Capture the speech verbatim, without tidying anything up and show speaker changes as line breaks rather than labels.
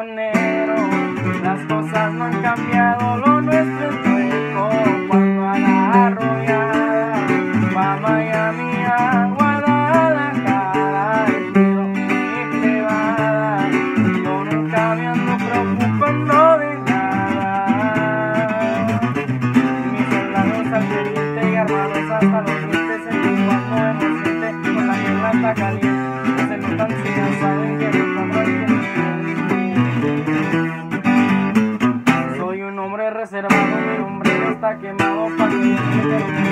mañanero. Las cosas no han cambiado, lo nuestro es nuevo. Cuando a la arrollada va Miami a Guadalajara, el tiro mi privada, yo nunca me ando preocupando de nada. Mis soldados al periente y armados hasta los dientes, en cuando hemos siente con la guerra está caliente, no se notan si ya saben que no están tranquilos. Soy un hombre reservado, mi hombre está quemado para que